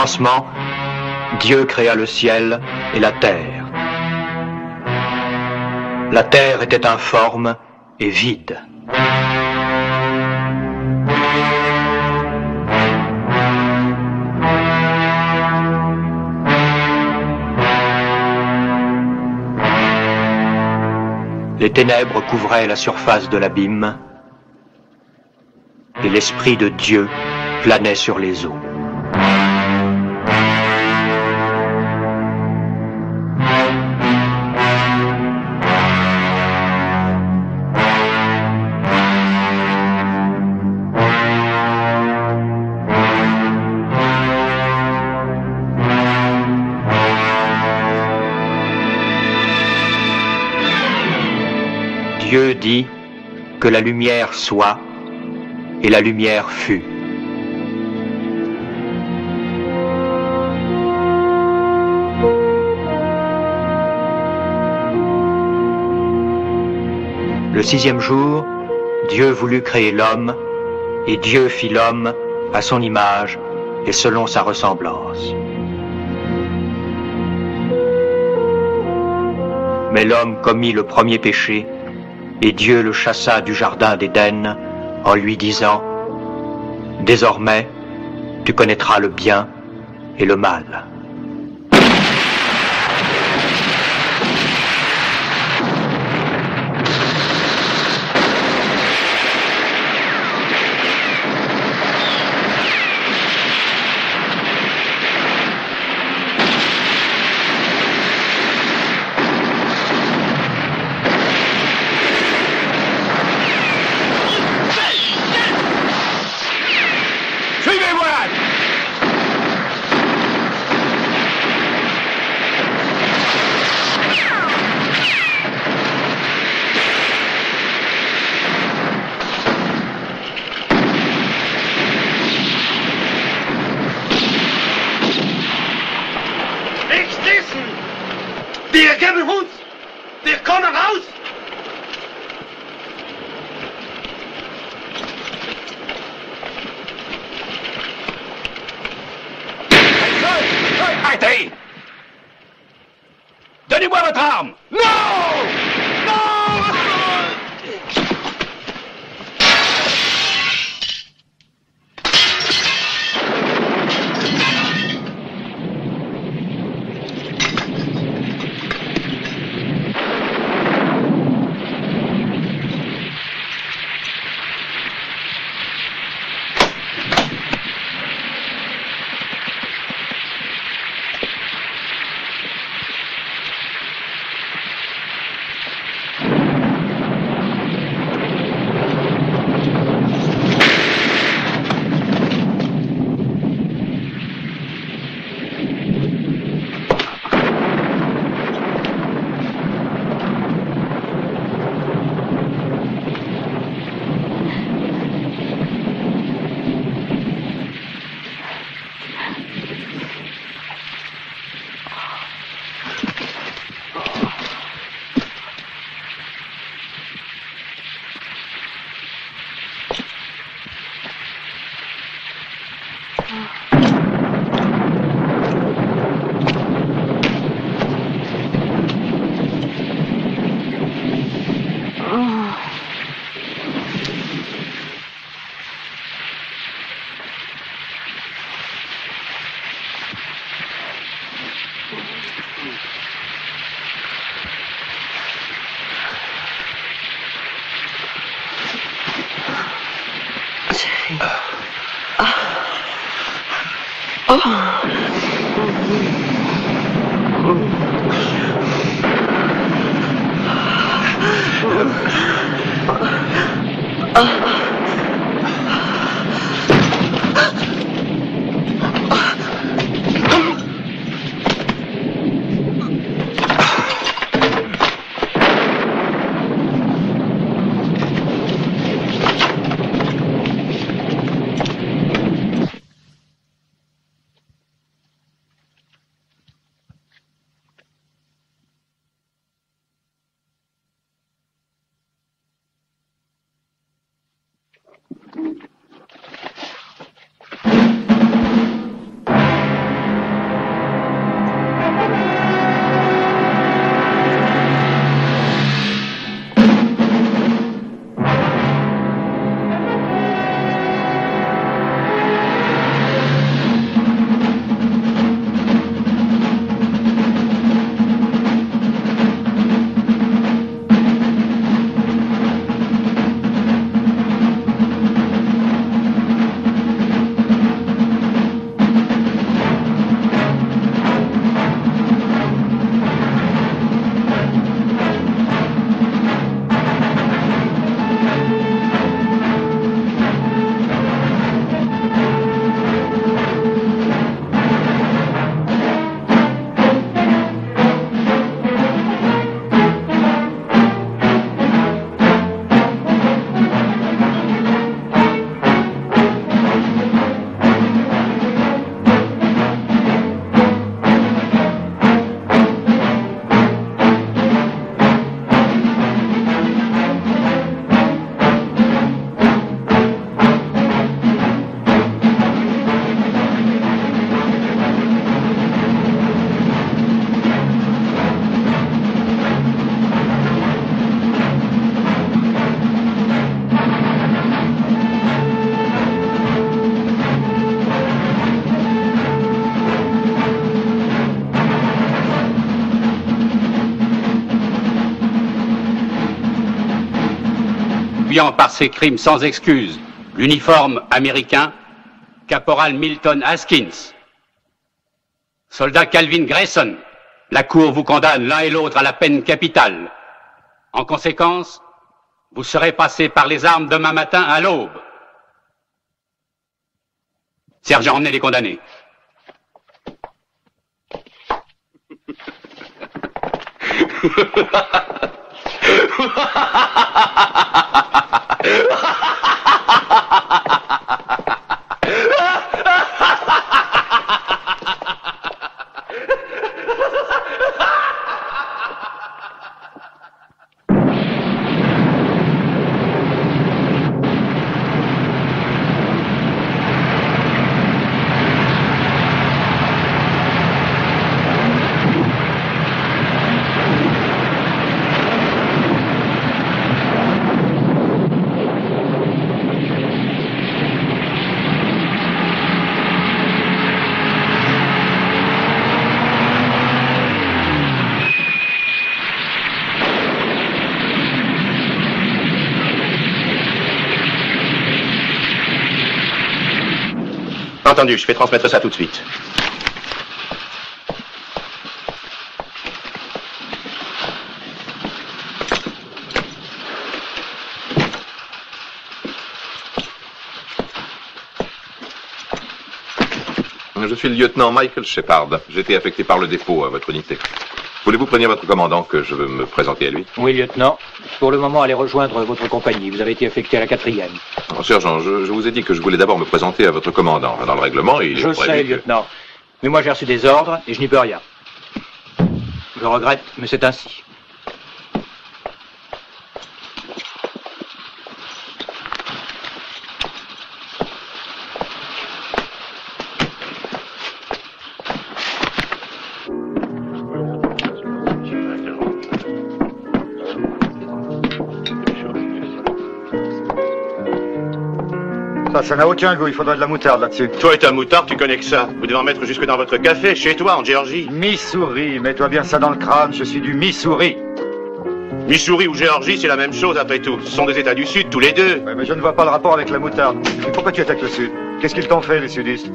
commencement, Dieu créa le ciel et la terre. La terre était informe et vide. Les ténèbres couvraient la surface de l'abîme et l'Esprit de Dieu planait sur les eaux. Dieu dit que la lumière soit, et la lumière fut. Le sixième jour, Dieu voulut créer l'homme, et Dieu fit l'homme à son image et selon sa ressemblance. Mais l'homme commit le premier péché, et Dieu le chassa du jardin d'Éden en lui disant « Désormais, tu connaîtras le bien et le mal. » Wir geben uns! Wir kommen raus! Arrêtez! Donnez-moi votre arme! Non! Non! fuyant par ses crimes sans excuse l'uniforme américain, caporal Milton Haskins. Soldat Calvin Grayson, la Cour vous condamne l'un et l'autre à la peine capitale. En conséquence, vous serez passés par les armes demain matin à l'aube. Sergent, emmenez les condamnés. Entendu, je vais transmettre ça tout de suite. Je suis le lieutenant Michael Shepard. J'ai été affecté par le dépôt à votre unité. Voulez-vous prévenir votre commandant que je veux me présenter à lui? Oui, lieutenant. Pour le moment, allez rejoindre votre compagnie. Vous avez été affecté à la 4e. Oh, sergent, je vous ai dit que je voulais d'abord me présenter à votre commandant. Dans le règlement, il est Je sais, lieutenant. Mais moi, j'ai reçu des ordres et je n'y peux rien. Je regrette, mais c'est ainsi. Ça n'a aucun goût, il faudrait de la moutarde là-dessus. Toi et ta moutarde, tu connais que ça. Vous devez en mettre jusque dans votre café, chez toi, en Géorgie. Missouri, mets-toi bien ça dans le crâne, je suis du Missouri. Missouri ou Géorgie, c'est la même chose après tout. Ce sont des États du Sud, tous les deux. Ouais, mais je ne vois pas le rapport avec la moutarde. Et pourquoi tu attaques le Sud? Qu'est-ce qu'ils t'ont fait, les sudistes?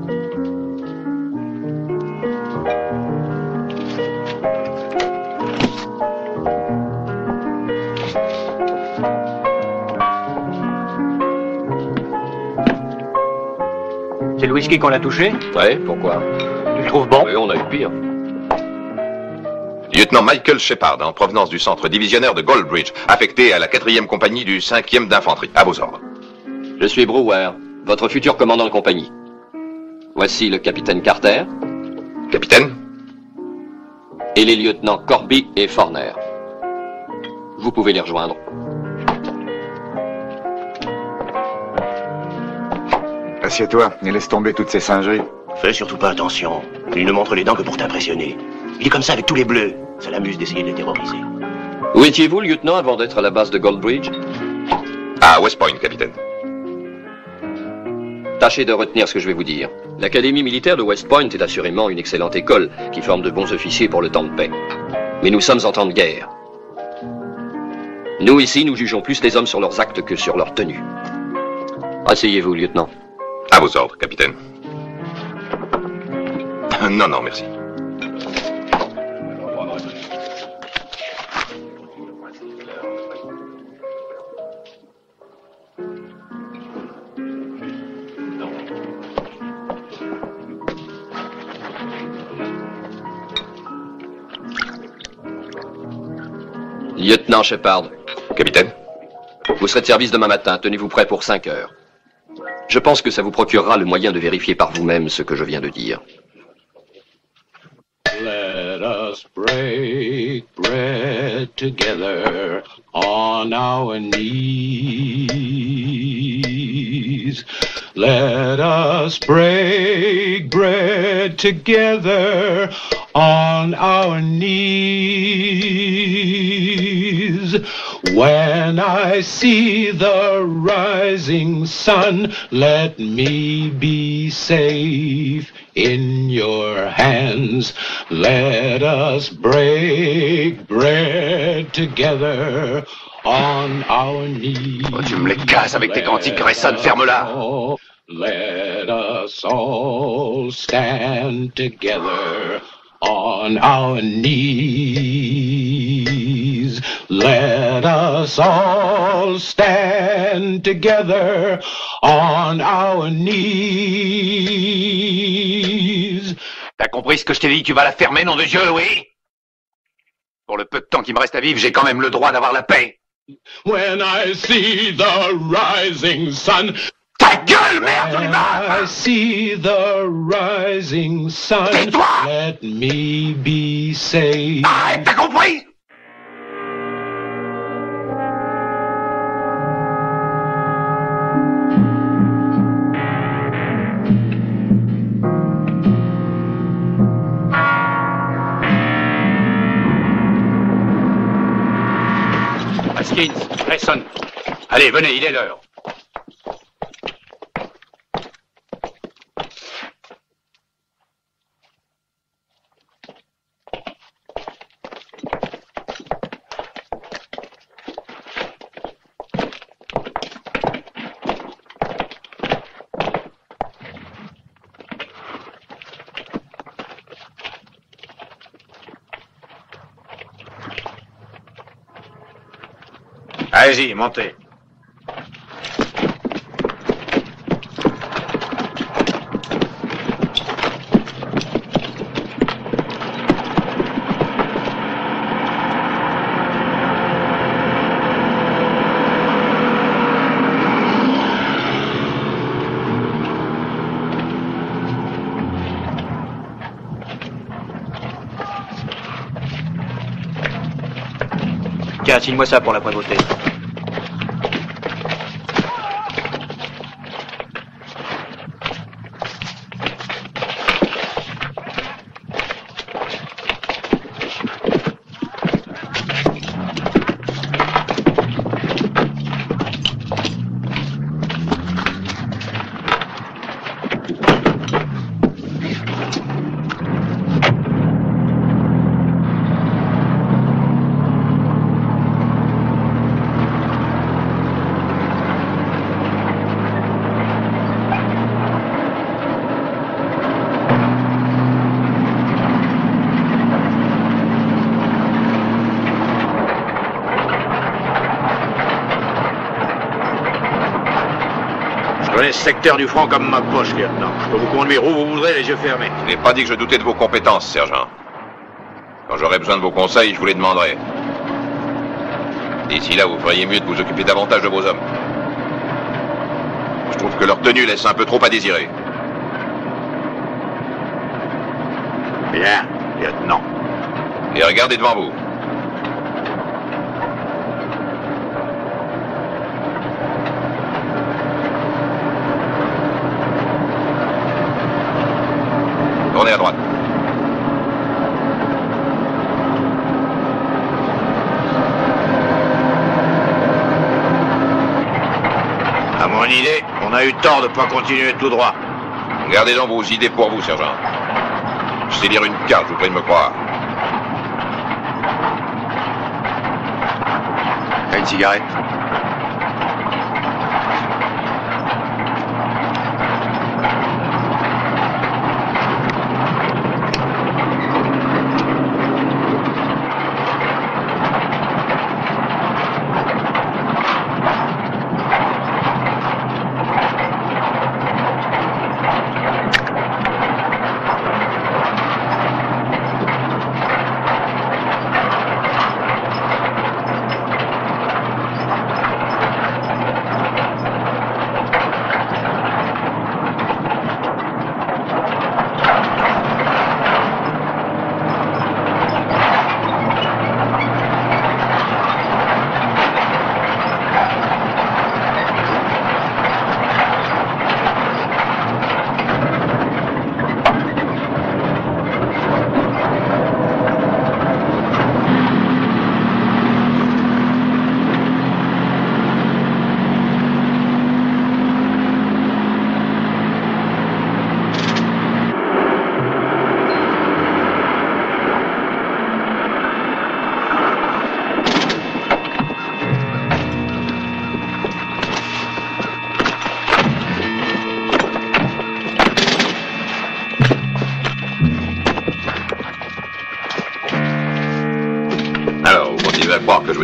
C'est le whisky qu'on a touché? Ouais, pourquoi? Tu le trouves bon? Oui, on a eu pire. Lieutenant Michael Shepard, en provenance du centre divisionnaire de Goldbridge, affecté à la 4e compagnie du 5e d'infanterie. À vos ordres. Je suis Brewer, votre futur commandant de compagnie. Voici le capitaine Carter. Capitaine? Et les lieutenants Corby et Forner. Vous pouvez les rejoindre. Assieds-toi et laisse tomber toutes ces singeries. Fais surtout pas attention. Il ne montre les dents que pour t'impressionner. Il est comme ça avec tous les bleus. Ça l'amuse d'essayer de les terroriser. Où étiez-vous, lieutenant, avant d'être à la base de Goldbridge? À West Point, capitaine. Tâchez de retenir ce que je vais vous dire. L'académie militaire de West Point est assurément une excellente école qui forme de bons officiers pour le temps de paix. Mais nous sommes en temps de guerre. Nous, ici, nous jugeons plus les hommes sur leurs actes que sur leur tenue. Asseyez-vous, lieutenant. À vos ordres, capitaine. Non, non, merci. Lieutenant Shepard. Capitaine? Vous serez de service demain matin. Tenez-vous prêt pour 5 heures. Je pense que ça vous procurera le moyen de vérifier par vous-même ce que je viens de dire. Let us break bread together on our knees. Let us break bread together on our knees. When I see the rising sun, let me be safe in your hands. Let us break bread together on our knees. Oh, tu me les casses avec tes cantiques, Grayson, ferme-la. Let us all stand together on our knees. Let us all stand together on our knees. T'as compris ce que je t'ai dit? Tu vas la fermer, nom de Dieu, oui? Pour le peu de temps qui me reste à vivre, j'ai quand même le droit d'avoir la paix. When I see the rising sun. Ta gueule, merde, When I see the rising sun. Tais-toi! Let me be saved. Arrête, t'as compris? Haskins, Grayson. Allez, venez, il est l'heure. Allez-y, montez. Tiens, signe-moi ça pour la prévôté. Je connais ce secteur du front comme ma poche, lieutenant. Je peux vous conduire où vous voudrez, les yeux fermés. Je n'ai pas dit que je doutais de vos compétences, sergent. Quand j'aurai besoin de vos conseils, je vous les demanderai. D'ici là, vous feriez mieux de vous occuper davantage de vos hommes. Je trouve que leur tenue laisse un peu trop à désirer. Bien, lieutenant. Et regardez devant vous. Tournez à droite. À mon idée, on a eu tort de ne pas continuer tout droit. Gardez donc vos idées pour vous, sergent. Je sais lire une carte, je vous prie de me croire. Une cigarette?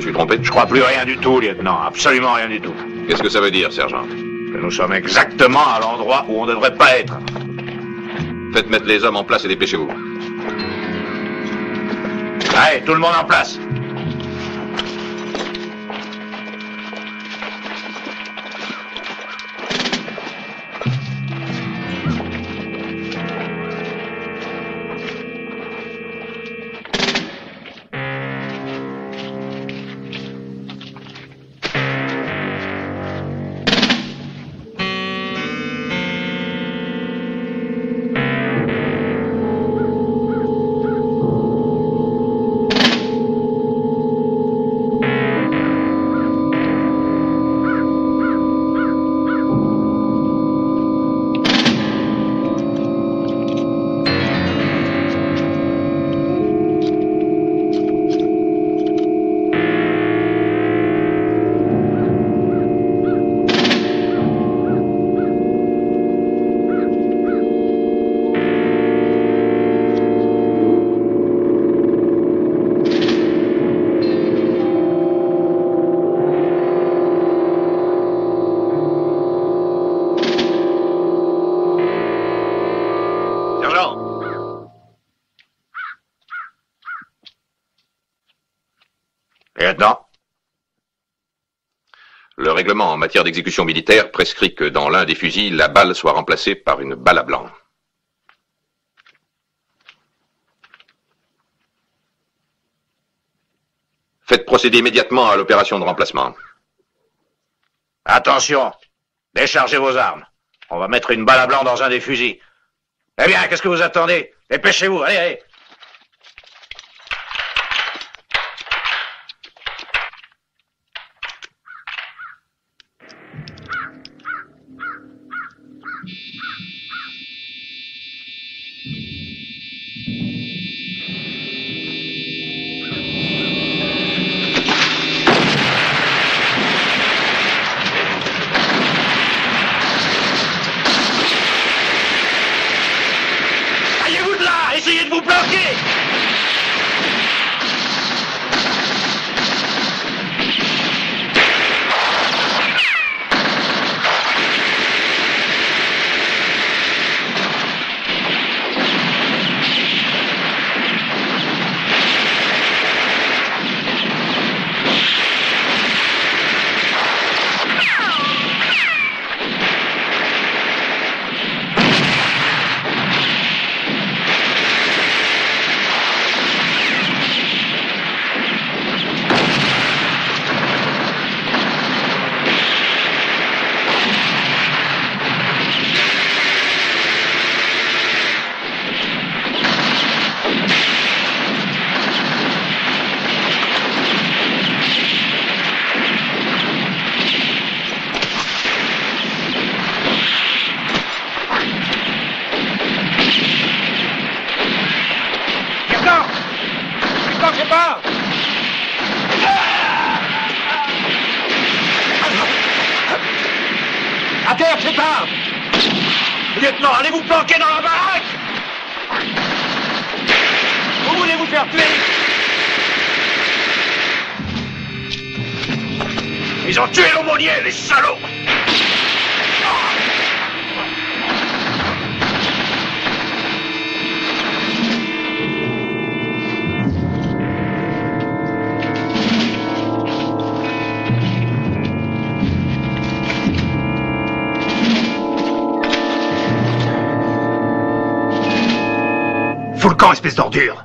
suis trompé? Je crois plus rien du tout, lieutenant. Absolument rien du tout. Qu'est-ce que ça veut dire, sergent? Que nous sommes exactement à l'endroit où on ne devrait pas être. Faites mettre les hommes en place et dépêchez-vous. Allez, tout le monde en place. Lieutenant. Le règlement en matière d'exécution militaire prescrit que dans l'un des fusils, la balle soit remplacée par une balle à blanc. Faites procéder immédiatement à l'opération de remplacement. Attention, déchargez vos armes. On va mettre une balle à blanc dans un des fusils. Eh bien, qu'est-ce que vous attendez? Dépêchez-vous, allez, allez. Essayez de vous planquer! À terre, Shepard! Lieutenant, allez vous planquer dans la baraque! Vous voulez vous faire tuer? Ils ont tué l'aumônier, les salauds! Fous le camp, espèce d'ordure!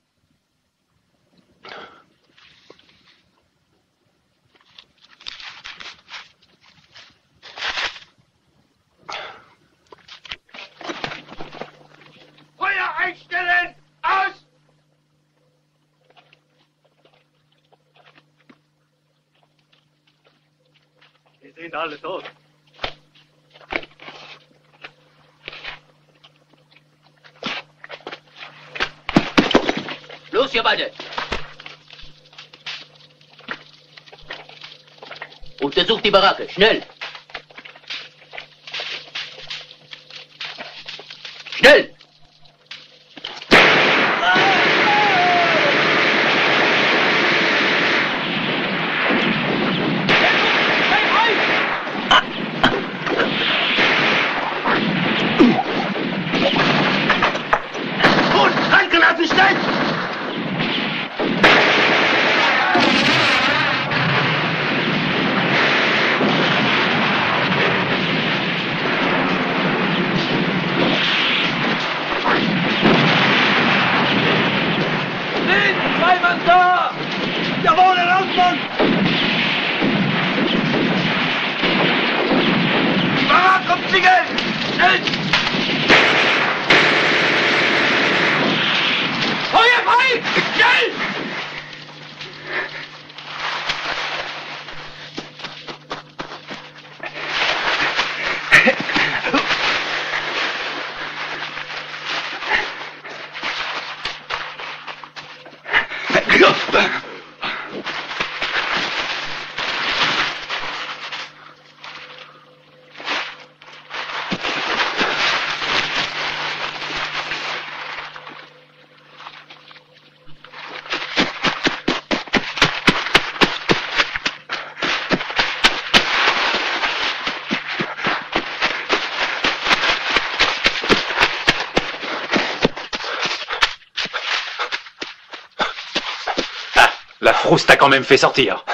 Feuer einstellen! Aus! Wir sind alle tot. Los, ihr beide! Untersucht die Baracke, schnell! Schnell! Rechtlinge! Schnell! Feuer frei! Schnell! La frousse t'a quand même fait sortir.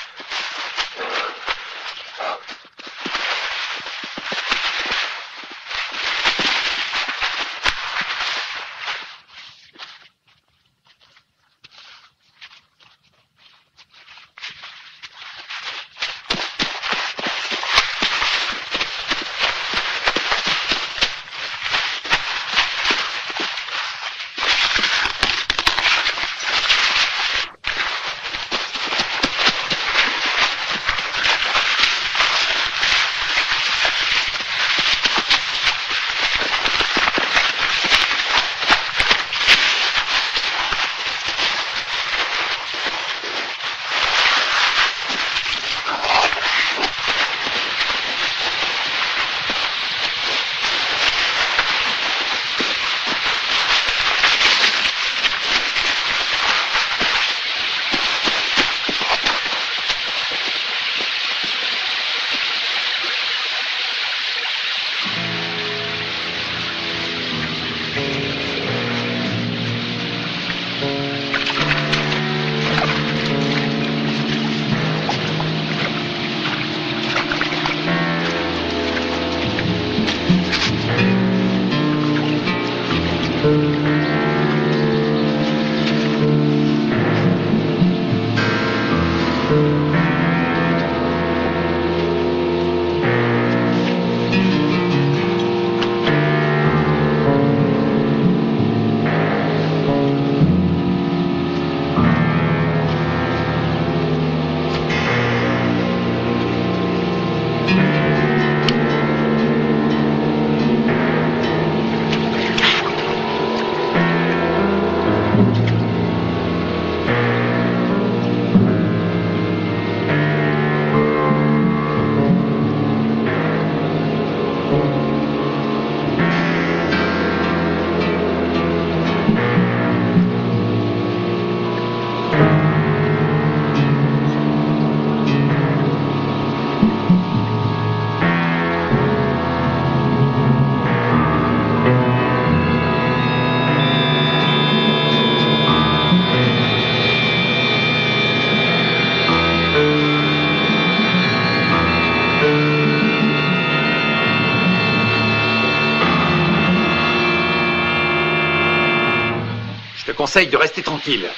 Je te conseille de rester tranquille.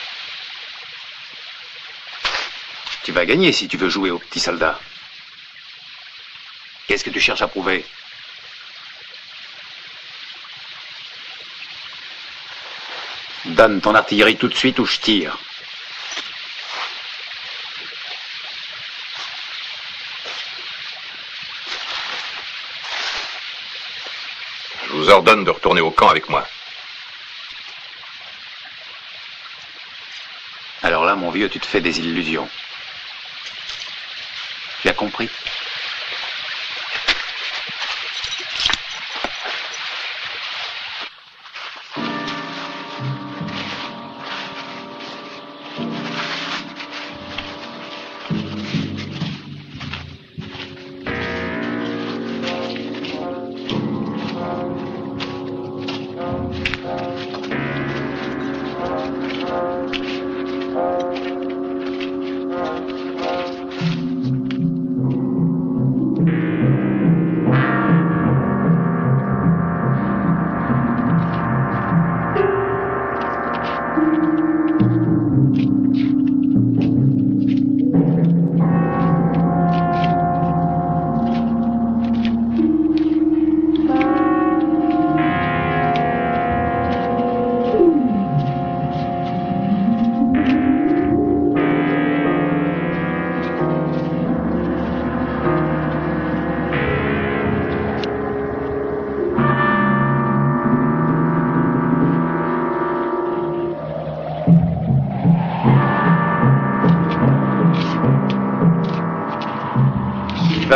Tu vas gagner si tu veux jouer au petit soldat. Qu'est-ce que tu cherches à prouver? Donne ton artillerie tout de suite ou je tire. Je vous ordonne de retourner au camp avec moi. Alors là, mon vieux, tu te fais des illusions. Tu as compris?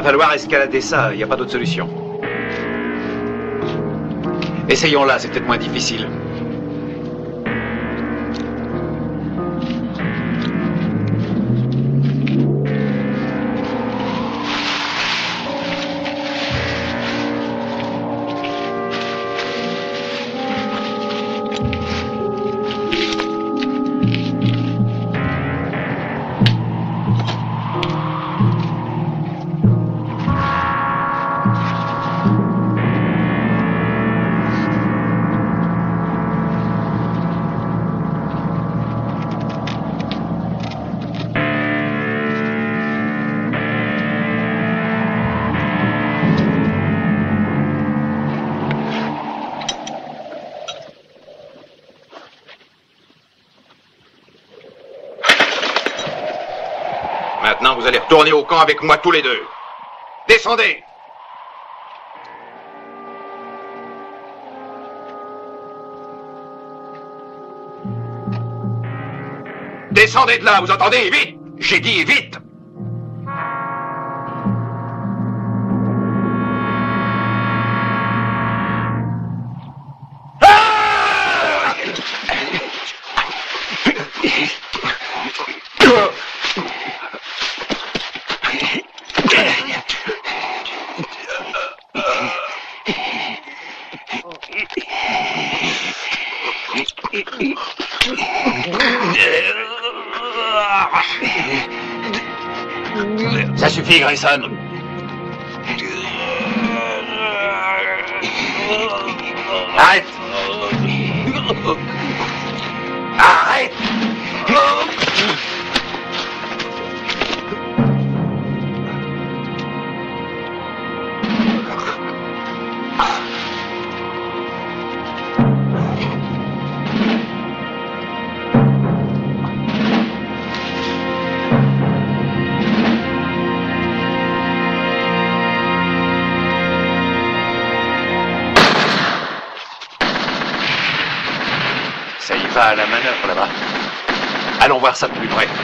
falloir escalader ça, il n'y a pas d'autre solution. Essayons-la, c'est peut-être moins difficile. Maintenant, vous allez retourner au camp avec moi tous les deux. Descendez! Descendez de là, vous entendez? Vite! J'ai dit vite! Ça suffit, Grayson. Arrête! Arrête! Ça y va à la manœuvre là-bas. Allons voir ça de plus près.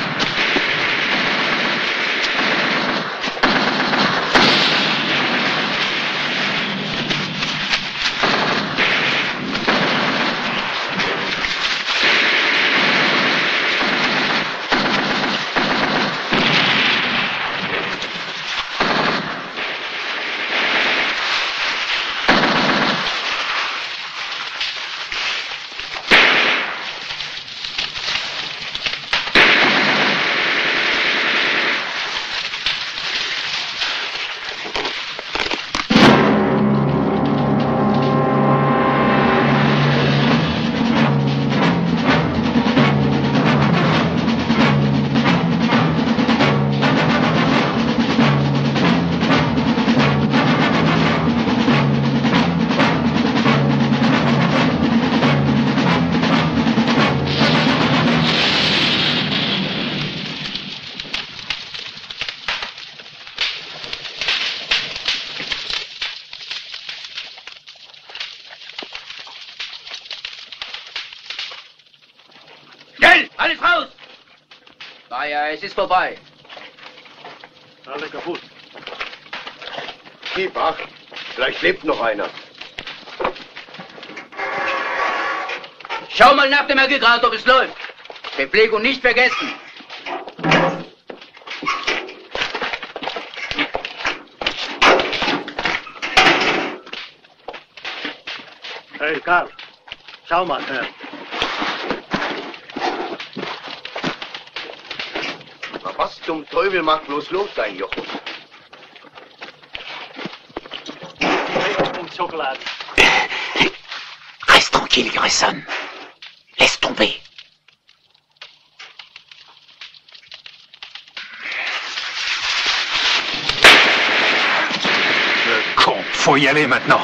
Alles raus! Naja, es ist vorbei. Alle kaputt. Gib acht. Vielleicht lebt noch einer. Schau mal nach dem Aggregat, ob es läuft. Bepflegung nicht vergessen. Hey, Karl. Schau mal her. Was zum Teufel mag bloß los sein, Jochus? Schokolade. Reste tranquille, Grayson. Laisse tomber. Le con, faut y aller maintenant.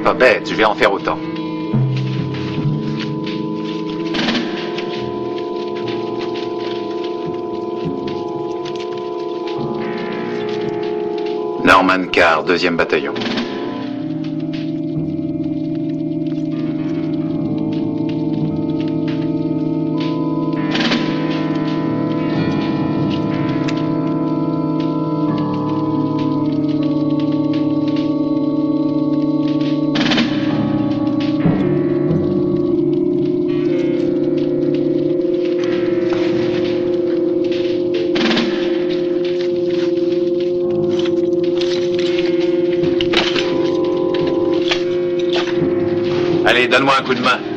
Pas bête, je vais en faire autant. Norman Carr, 2e bataillon. Allez, donne-moi un coup de main.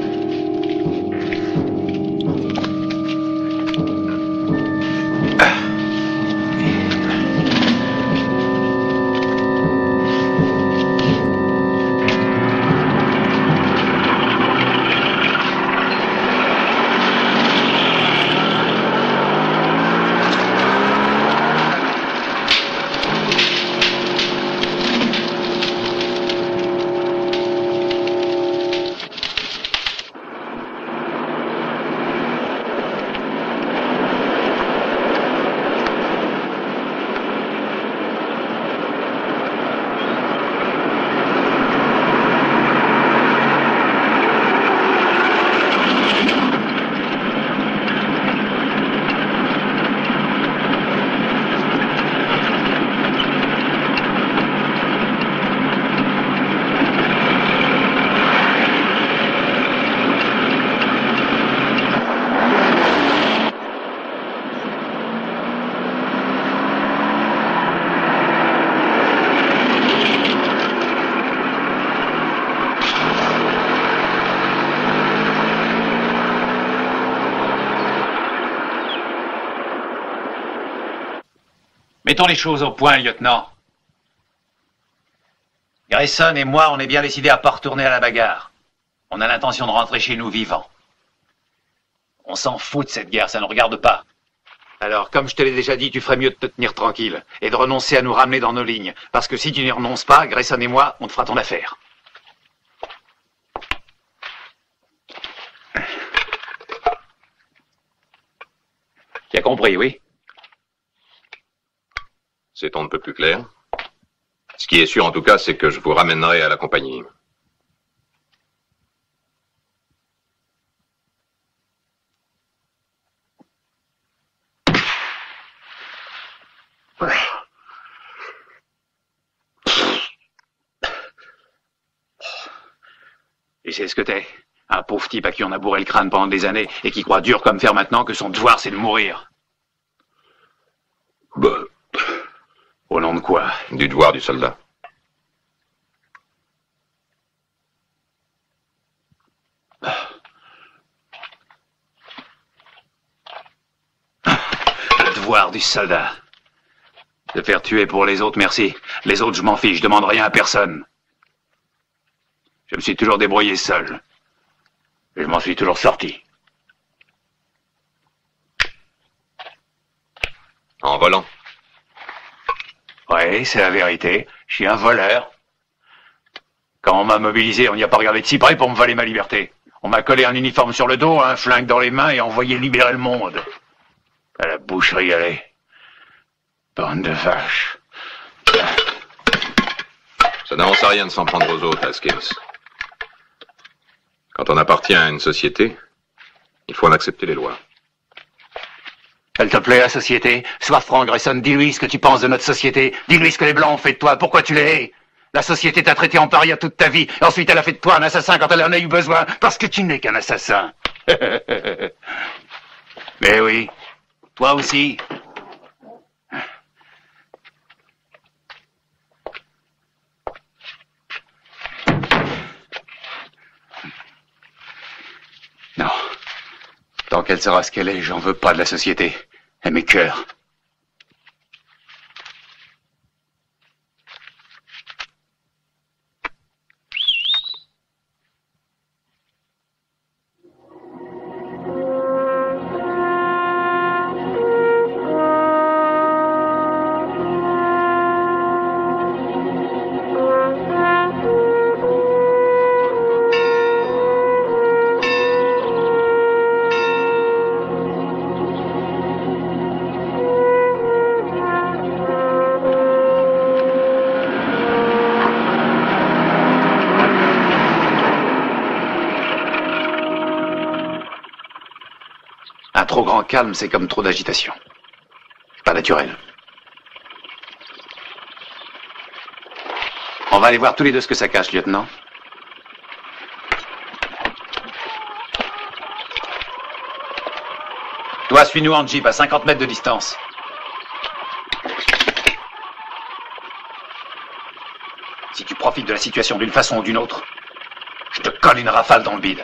Mettons les choses au point, lieutenant. Grayson et moi, on est bien décidés à pas retourner à la bagarre. On a l'intention de rentrer chez nous vivants. On s'en fout de cette guerre, ça ne nous regarde pas. Alors, comme je te l'ai déjà dit, tu ferais mieux de te tenir tranquille et de renoncer à nous ramener dans nos lignes. Parce que si tu n'y renonces pas, Grayson et moi, on te fera ton affaire. Tu as compris, oui? C'est on ne peut plus clair. Ce qui est sûr, en tout cas, c'est que je vous ramènerai à la compagnie. Tu sais ce que t'es? Un pauvre type à qui on a bourré le crâne pendant des années et qui croit dur comme fer maintenant que son devoir c'est de mourir. Bah. Au nom de quoi? Du devoir du soldat. Le devoir du soldat. Se faire tuer pour les autres, merci. Les autres, je m'en fiche, je demande rien à personne. Je me suis toujours débrouillé seul. Et je m'en suis toujours sorti. En volant. Oui, c'est la vérité. Je suis un voleur. Quand on m'a mobilisé, on n'y a pas regardé de si près pour me voler ma liberté. On m'a collé un uniforme sur le dos, un flingue dans les mains et envoyé libérer le monde. À la boucherie, allez. Bande de vaches. Ça n'avance à rien de s'en prendre aux autres, Haskins. Quand on appartient à une société, il faut en accepter les lois. Elle te plaît, la société? Sois franc, Grayson, dis-lui ce que tu penses de notre société. Dis-lui ce que les Blancs ont fait de toi, pourquoi tu les hais. La société t'a traité en paria toute ta vie, et ensuite elle a fait de toi un assassin quand elle en a eu besoin, parce que tu n'es qu'un assassin. Mais oui, toi aussi. Non. Tant qu'elle sera ce qu'elle est, j'en veux pas de la société. Elle m'écœure. trop grand calme, c'est comme trop d'agitation. Pas naturel. On va aller voir tous les deux ce que ça cache, lieutenant. Toi, suis-nous en jeep à 50 mètres de distance. Si tu profites de la situation d'une façon ou d'une autre, je te colle une rafale dans le bide.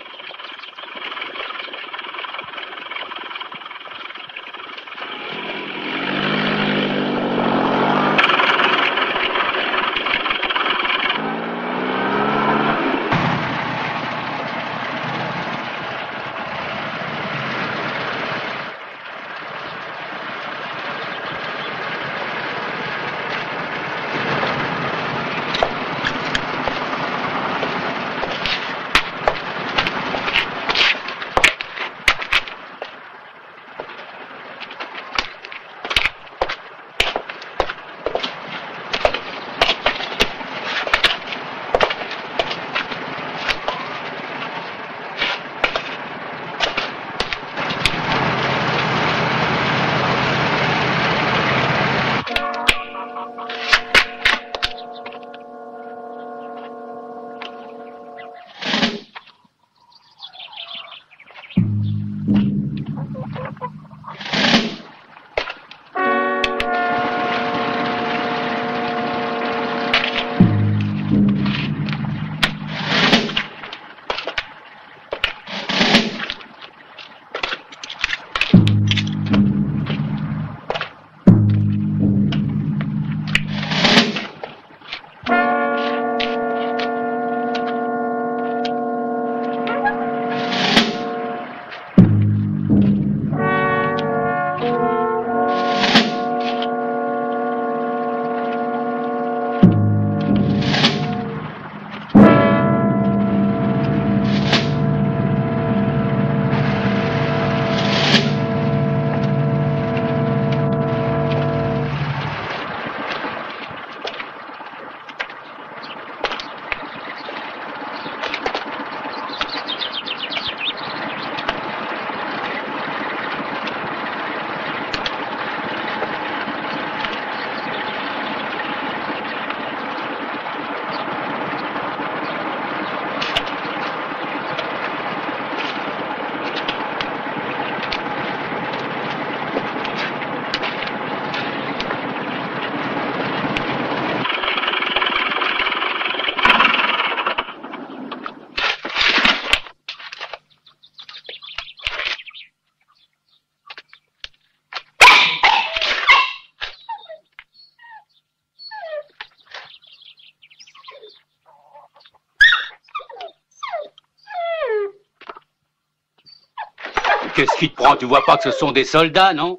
Qu'est-ce qui te prend? Tu vois pas que ce sont des soldats, non?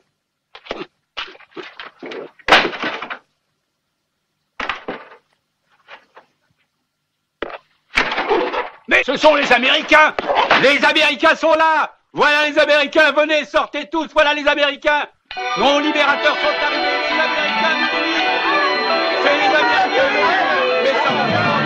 Mais ce sont les Américains! Les Américains sont là! Voilà les Américains, venez, sortez tous, voilà les Américains! Nos libérateurs sont arrivés, les Américains nous délivrent! C'est les Américains! Mais ça va bien!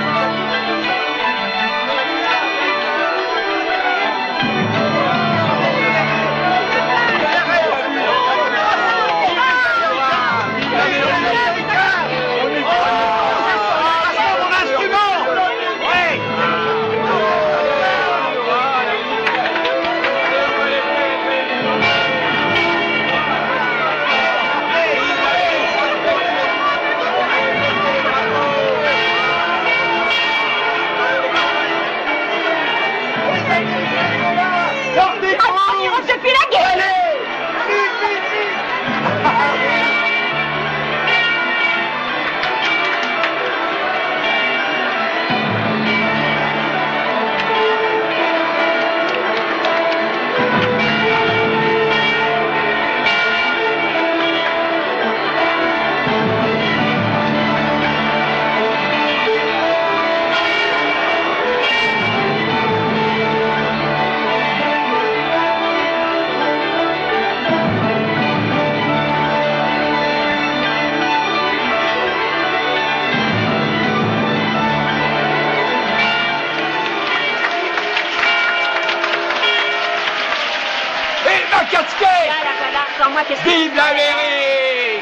Vive l'Amérique!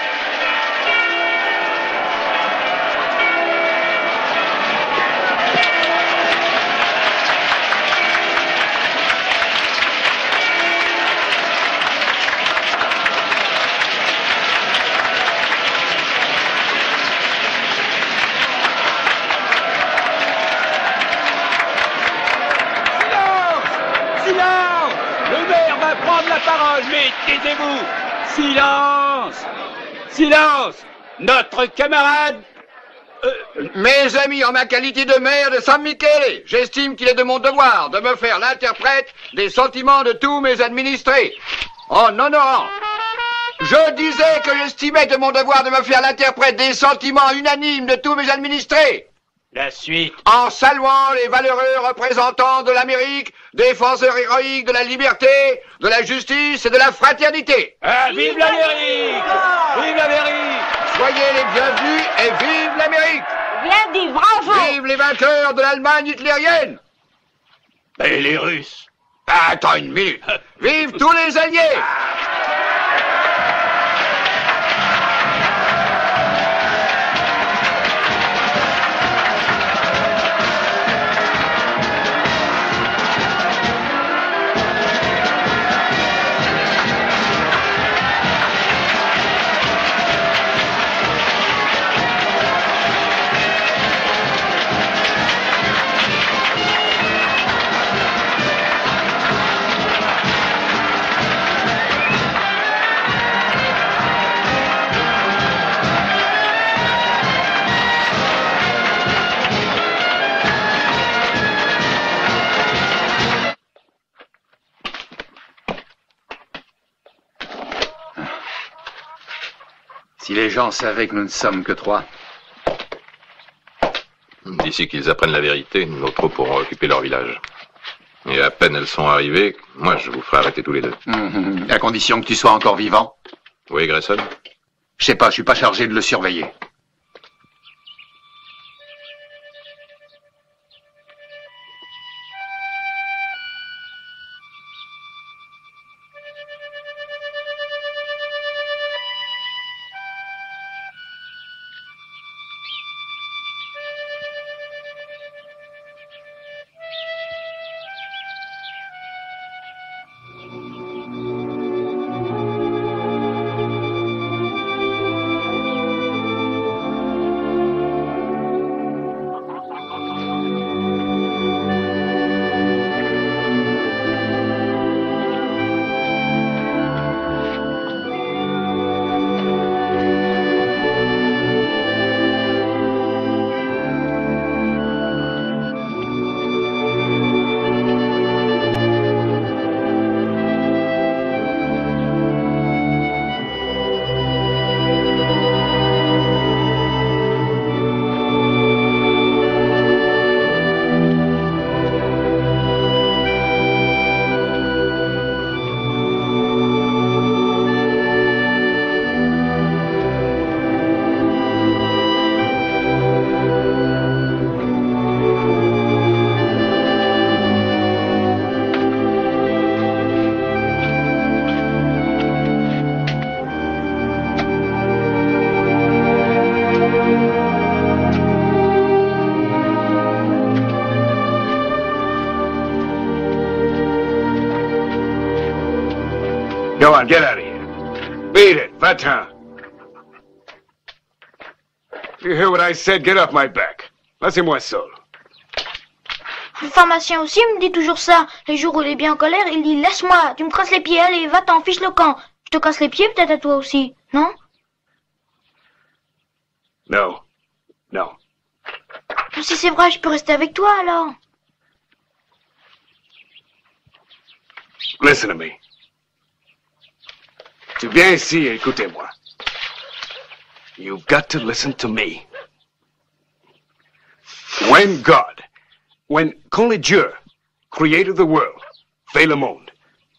Silence! Le maire va prendre la parole, mais taisez-vous! Silence! Silence! Notre camarade... Mes amis, en ma qualité de maire de San Michele, j'estime qu'il est de mon devoir de me faire l'interprète des sentiments de tous mes administrés. En honorant, je disais que j'estimais de mon devoir de me faire l'interprète des sentiments unanimes de tous mes administrés. La suite. En saluant les valeureux représentants de l'Amérique, défenseurs héroïques de la liberté, de la justice et de la fraternité. Ah, vive l'Amérique! Vive l'Amérique! Soyez les bienvenus et vive l'Amérique! Bien dit, bravo! Vive les vainqueurs de l'Allemagne hitlérienne! Et les Russes? Attends une minute. Vive tous les alliés! Si les gens savaient que nous ne sommes que 3. D'ici qu'ils apprennent la vérité, nos troupes pourront occuper leur village. Et à peine elles sont arrivées, moi je vous ferai arrêter tous les deux. À condition que tu sois encore vivant. Oui, Grayson? Je sais pas, je suis pas chargé de le surveiller. Go on, get out of here. Beat it, va-t'en. You hear what I said? Get off my back. Laissez-moi seul. Le pharmacien aussi me dit toujours ça. Les jours où il est bien en colère, il dit « Laisse-moi, tu me casses les pieds, allez, va-t'en, fiche le camp. » Je te casse les pieds peut-être à toi aussi, non? Non. Non. Si c'est vrai, je peux rester avec toi alors. Listen to me. Tu viens ici et écoutez-moi. You've got to listen to me. Quand les dieux created the world, fait le monde,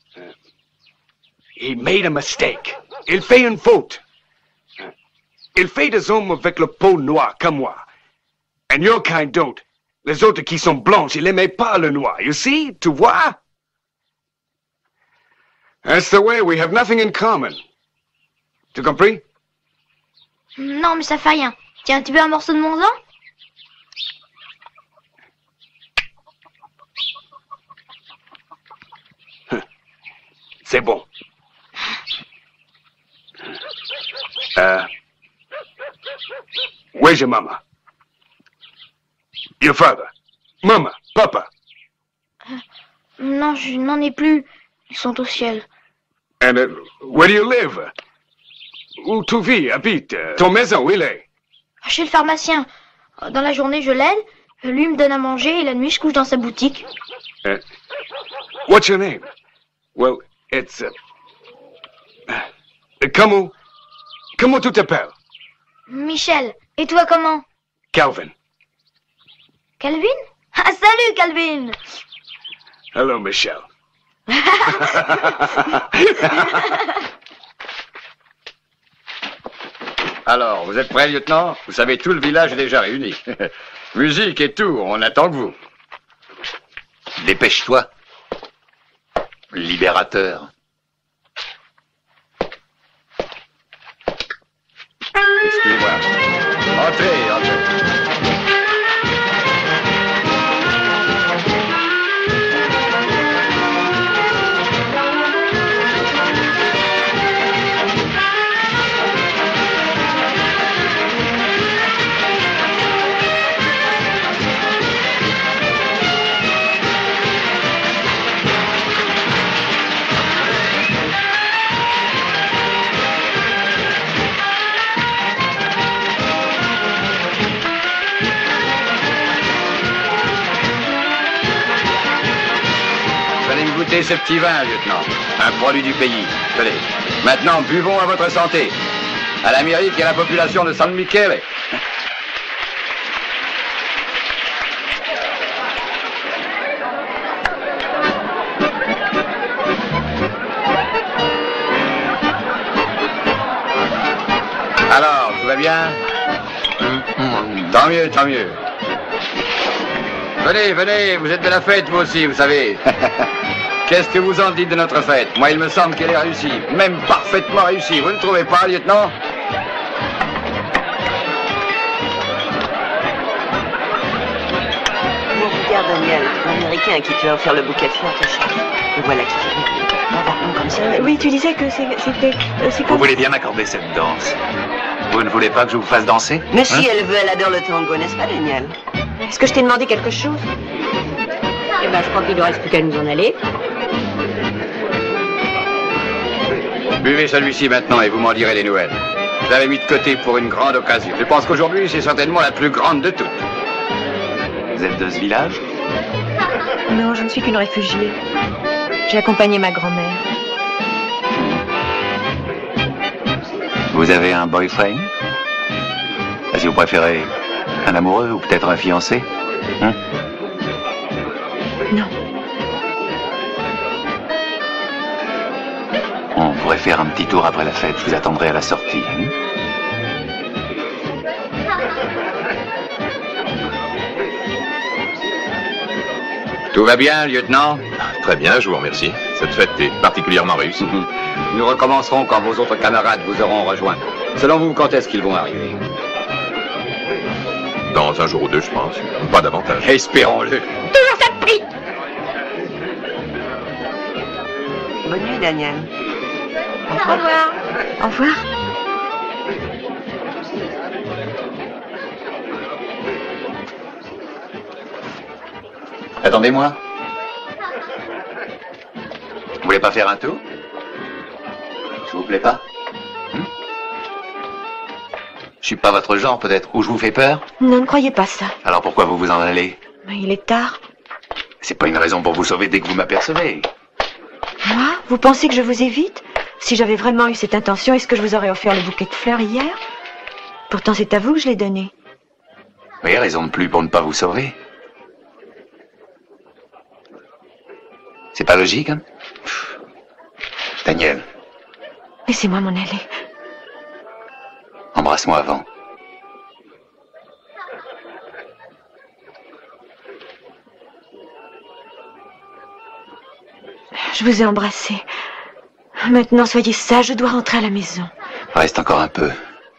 he made a mistake. Il fait une faute. Il fait des hommes avec le peau noire comme moi. And your kind don't. Les autres qui sont blanches, ils n'aimaient pas le noir. You see? Tu vois? That's the way, we have nothing in common. Tu compris? Non, mais ça fait rien. Tiens, tu veux un morceau de mon vin? C'est bon. Where's your mama? Your father? Mama? Papa? Non, je n'en ai plus. Ils sont au ciel. And where do you live? Où tu vis, habites? Ton maison, où il est? Chez le pharmacien. Dans la journée, je l'aide. Lui me donne à manger et la nuit, je couche dans sa boutique. What's your name? Well, it's... Comment tu t'appelles? Michel. Et toi, comment? Calvin. Calvin? Ah, salut, Calvin! Hello, Michel. Alors, vous êtes prêts, lieutenant? Vous savez, tout le village est déjà réuni. Musique et tout, on attend que vous. Dépêche-toi. Libérateur. Excusez-moi. Entrez, entrez. Goûtez ce petit vin, lieutenant. Un produit du pays. Tenez. Maintenant, buvons à votre santé. À l'Amérique et à la population de San Michele. Alors, tout va bien? Tant mieux, tant mieux. Venez, venez, vous êtes de la fête, vous aussi, vous savez. Qu'est-ce que vous en dites de notre fête? Moi, il me semble qu'elle est réussie, même parfaitement réussie. Vous ne trouvez pas, lieutenant? Regarde, Daniel, l'Américain à qui tu as offert le bouquet de fleurs te cherche. Le voilà qui fait un parlement comme ça. Oui, tu disais que c'était... Vous voulez bien m'accorder cette danse? Vous ne voulez pas que je vous fasse danser? Mais si elle veut, elle adore le tango, n'est-ce pas, Daniel? Est-ce que je t'ai demandé quelque chose? Eh ben, je crois qu'il ne reste plus qu'à nous en aller. Buvez celui-ci maintenant et vous m'en direz les nouvelles. Je l'avais mis de côté pour une grande occasion. Je pense qu'aujourd'hui, c'est certainement la plus grande de toutes. Vous êtes de ce village? Non, je ne suis qu'une réfugiée. J'ai accompagné ma grand-mère. Vous avez un boyfriend? Si vous préférez un amoureux ou peut-être un fiancé? Hein? Non. On pourrait faire un petit tour après la fête. Je vous attendrai à la sortie. Hein? Tout va bien, lieutenant? Très bien, je vous remercie. Cette fête est particulièrement réussie. Nous recommencerons quand vos autres camarades vous auront rejoint. Selon vous, quand est-ce qu'ils vont arriver? Dans un jour ou deux, je pense. Pas davantage. Espérons-le. Toujours ça de prix! Bonne nuit, Daniel. Au revoir. Au revoir. Attendez-moi. Vous voulez pas faire un tour? Ça vous plaît pas? Je suis pas votre genre, peut-être. Ou je vous fais peur? Non, ne croyez pas ça. Alors pourquoi vous vous en allez? Il est tard. C'est pas une raison pour vous sauver dès que vous m'apercevez. Moi? Vous pensez que je vous évite? Si j'avais vraiment eu cette intention, est-ce que je vous aurais offert le bouquet de fleurs hier? Pourtant, c'est à vous que je l'ai donné. Oui, raison de plus pour ne pas vous sauver. C'est pas logique, hein? Daniel, Laissez-moi m'en aller. embrasse-moi avant. Je vous ai embrassé. Maintenant, soyez sage, je dois rentrer à la maison. Reste encore un peu.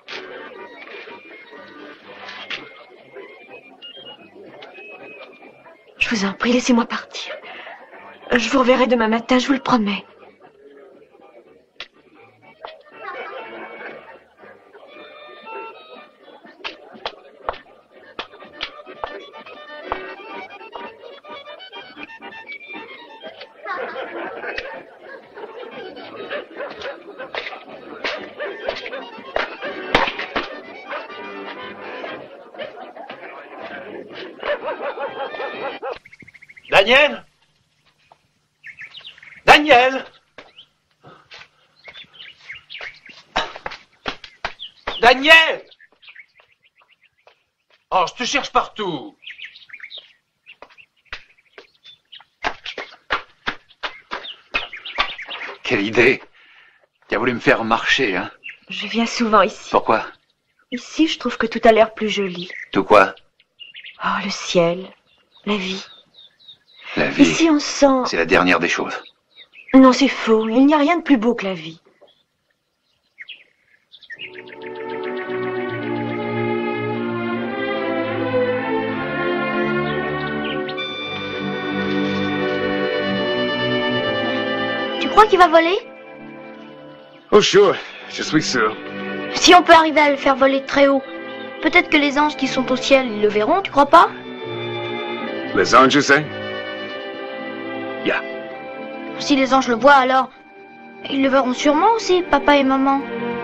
Je vous en prie, laissez-moi partir. Je vous reverrai demain matin, je vous le promets. Daniel? Daniel? Daniel? Oh, je te cherche partout. Quelle idée. Tu as voulu me faire marcher, hein? Je viens souvent ici. Pourquoi? Ici, je trouve que tout a l'air plus joli. Tout quoi? Oh, le ciel, la vie. La vie. Ici, on sent... C'est la dernière des choses. Non, c'est faux. Il n'y a rien de plus beau que la vie. Tu crois qu'il va voler? Oh, sure. Je suis sûr. Si on peut arriver à le faire voler très haut, peut-être que les anges qui sont au ciel, ils le verront, tu crois pas? Les anges, c'est? Yeah. Si les anges le voient, alors... Ils le verront sûrement aussi, papa et maman.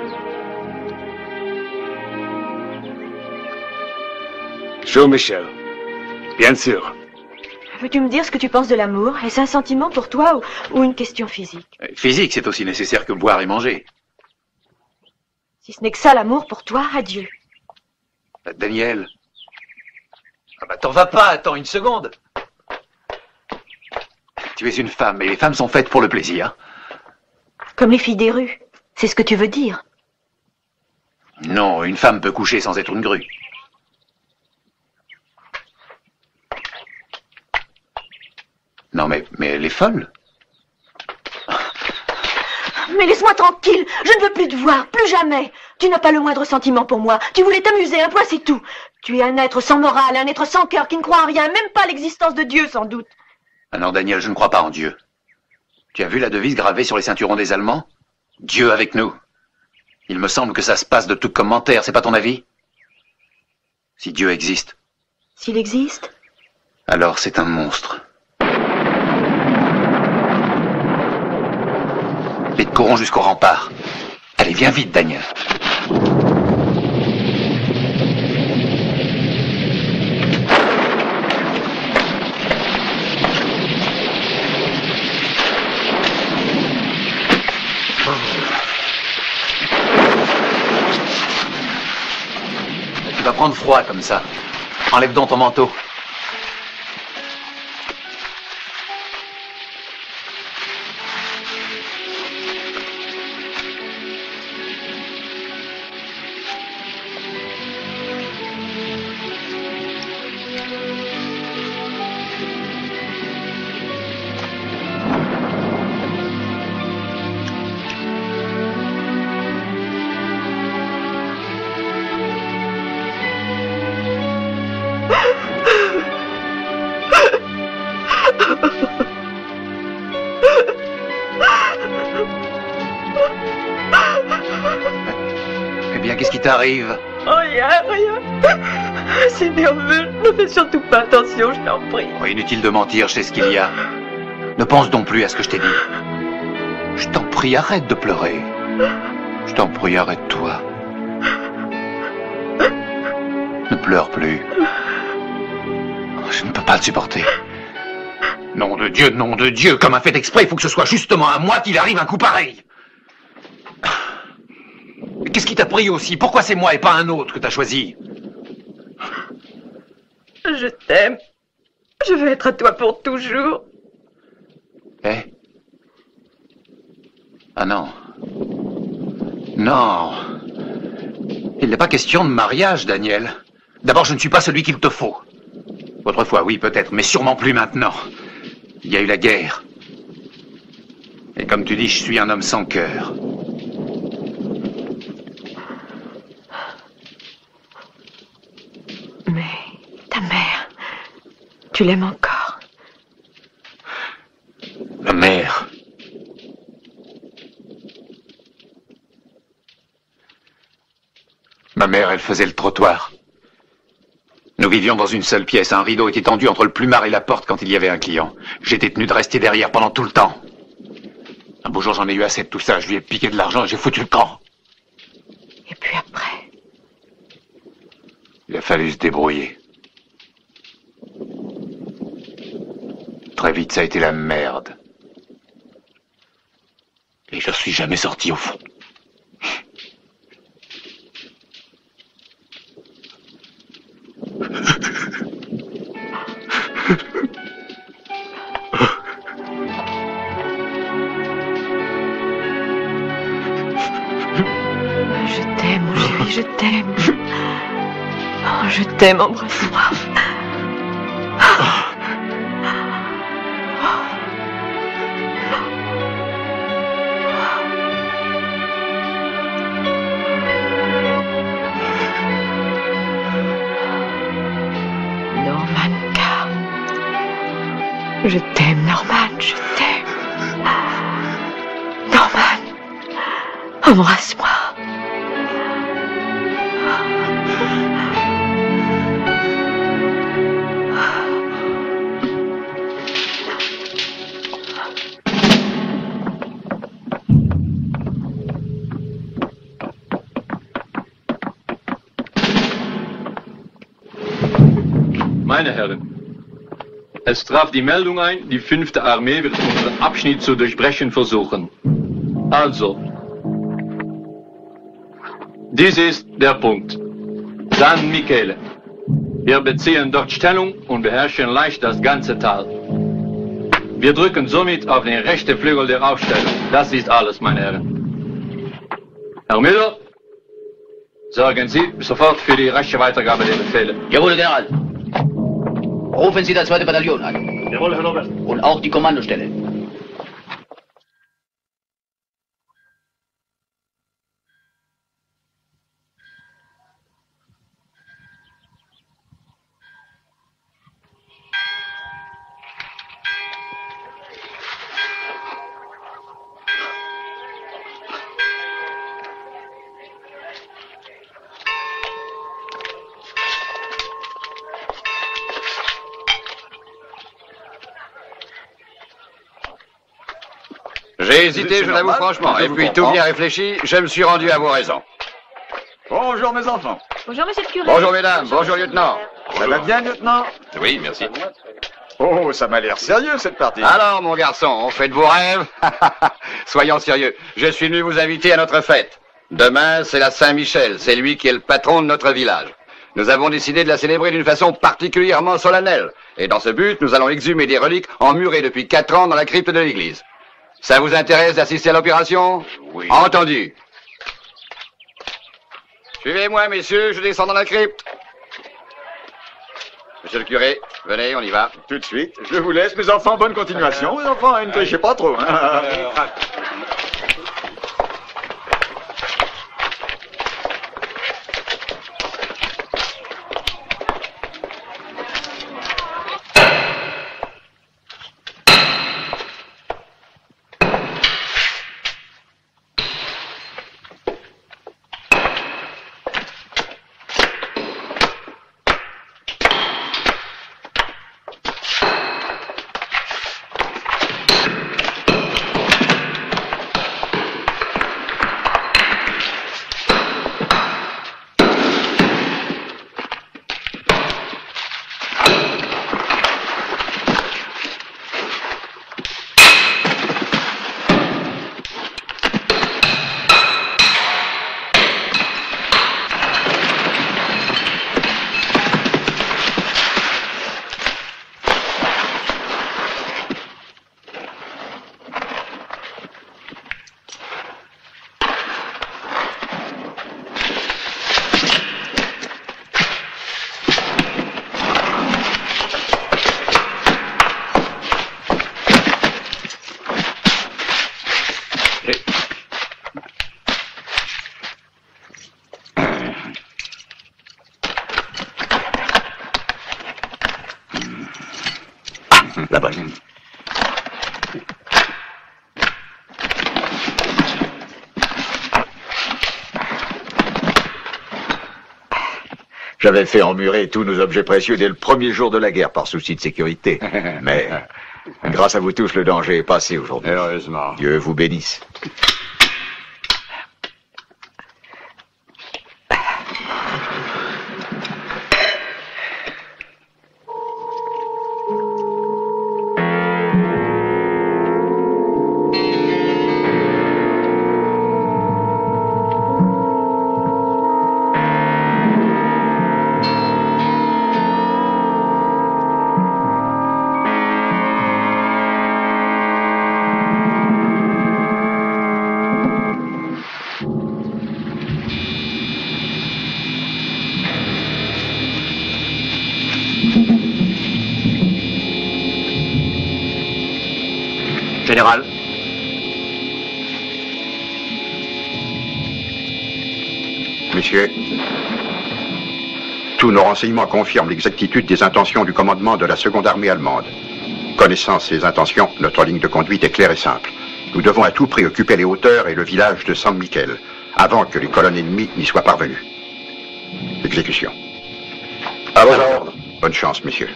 Sure, Michel. Bien sûr. Veux-tu me dire ce que tu penses de l'amour? Est-ce un sentiment pour toi ou une question physique? Physique, c'est aussi nécessaire que boire et manger. Si ce n'est que ça l'amour pour toi, adieu. Daniel. Ah bah t'en vas pas, attends une seconde. Tu es une femme, et les femmes sont faites pour le plaisir. Comme les filles des rues. C'est ce que tu veux dire? Non, une femme peut coucher sans être une grue. Non, mais elle est folle. Mais laisse-moi tranquille. Je ne veux plus te voir, plus jamais. Tu n'as pas le moindre sentiment pour moi. Tu voulais t'amuser, un point c'est tout. Tu es un être sans morale, un être sans cœur qui ne croit en rien, même pas à l'existence de Dieu sans doute. Ah non, Daniel, je ne crois pas en Dieu. Tu as vu la devise gravée sur les ceinturons des Allemands? Dieu avec nous. Il me semble que ça se passe de tout commentaire, c'est pas ton avis? Si Dieu existe. S'il existe? Alors c'est un monstre. Vite, courons jusqu'au rempart. Allez, viens vite, Daniel. Tu vas prendre froid comme ça. Enlève donc ton manteau. Eh bien, qu'est-ce qui t'arrive? Rien, rien. C'est nerveux. Ne fais surtout pas attention, je t'en prie. Oh, inutile de mentir, je sais ce qu'il y a. Ne pense donc plus à ce que je t'ai dit. Je t'en prie, arrête de pleurer. Je t'en prie, arrête-toi. Ne pleure plus. Je ne peux pas le supporter. Nom de Dieu, comme un fait exprès, il faut que ce soit justement à moi qu'il arrive un coup pareil. Qu'est-ce qui t'a pris aussi? Pourquoi c'est moi et pas un autre que t'as choisi? Je t'aime. Je veux être à toi pour toujours. Eh? Ah non. Non. Il n'est pas question de mariage, Daniel. D'abord, je ne suis pas celui qu'il te faut. Autrefois, oui, peut-être, mais sûrement plus maintenant. Il y a eu la guerre. Et comme tu dis, je suis un homme sans cœur. Mais ta mère, tu l'aimes encore? Ma mère. Ma mère, elle faisait le trottoir. Nous vivions dans une seule pièce. Un rideau était tendu entre le plumard et la porte quand il y avait un client. J'étais tenu de rester derrière pendant tout le temps. Un beau jour, j'en ai eu assez de tout ça. Je lui ai piqué de l'argent et j'ai foutu le camp. Et puis après? Il a fallu se débrouiller. Très vite, ça a été la merde. Et je suis jamais sorti au fond. Je t'aime, mon chéri, je t'aime. Oh, je t'aime, embrasse-moi. Norman Carr. Je t'aime, Norman, je t'aime. Norman, embrasse-moi. Meine Herren, es traf die Meldung ein, die 5. Armee wird unseren Abschnitt zu durchbrechen versuchen. Also, dies ist der Punkt. San Michele. Wir beziehen dort Stellung und beherrschen leicht das ganze Tal. Wir drücken somit auf den rechten Flügel der Aufstellung. Das ist alles, meine Herren. Herr Müller, sorgen Sie sofort für die rasche Weitergabe der Befehle. Jawohl, General. Rufen Sie das 2. Bataillon an. Jawohl, Herr Robert. Und auch die Kommandostelle. J'ai hésité, je l'avoue franchement. Et puis, tout bien réfléchi, je me suis rendu à vos raisons. Bonjour, mes enfants. Bonjour, monsieur le curé. Bonjour, mesdames. Bonjour, lieutenant. Ça va bien, lieutenant? Oui, merci. Oh, ça m'a l'air sérieux, cette partie. Alors, mon garçon, on fait de vos rêves? Soyons sérieux. Je suis venu vous inviter à notre fête. Demain, c'est la Saint-Michel. C'est lui qui est le patron de notre village. Nous avons décidé de la célébrer d'une façon particulièrement solennelle. Et dans ce but, nous allons exhumer des reliques emmurées depuis 4 ans dans la crypte de l'église. Ça vous intéresse d'assister à l'opération? Oui. Entendu. Suivez-moi, messieurs, je descends dans la crypte. Monsieur le curé, venez, on y va. Tout de suite. Je vous laisse, mes enfants. Bonne continuation. Les enfants, ne trichez pas trop. Hein. Là-bas. J'avais fait emmurer tous nos objets précieux dès le premier jour de la guerre par souci de sécurité. Mais grâce à vous tous, le danger est passé aujourd'hui. Heureusement. Dieu vous bénisse. Général. Messieurs, tous nos renseignements confirment l'exactitude des intentions du commandement de la seconde armée allemande. Connaissant ces intentions, notre ligne de conduite est claire et simple. Nous devons à tout prix occuper les hauteurs et le village de San Michele, avant que les colonnes ennemies n'y soient parvenues. Exécution. À vos ordres. Bonne chance, messieurs.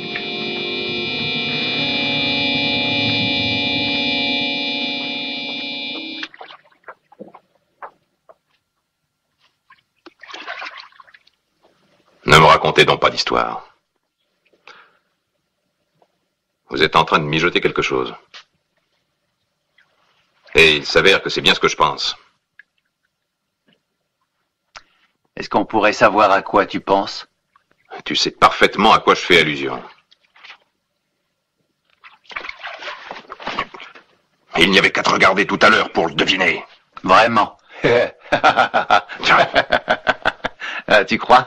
Ne me racontez donc pas d'histoire. Vous êtes en train de mijoter quelque chose. Et il s'avère que c'est bien ce que je pense. Est-ce qu'on pourrait savoir à quoi tu penses? Tu sais parfaitement à quoi je fais allusion. Il n'y avait qu'à te regarder tout à l'heure pour le deviner. Vraiment? Tu crois?